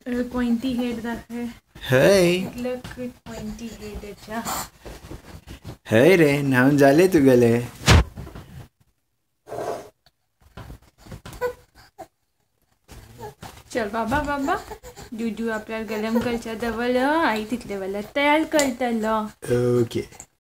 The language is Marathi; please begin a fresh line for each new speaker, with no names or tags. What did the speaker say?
पॉइंटी हेड दाखव.
हय
पॉइंटी हेड
हय रे न्हावन जाले तुगेले.
चल बाबा बाबा दूध आपल्याला गरम करच्या दवल आई तितले वेळार तयार करतलो.
ओके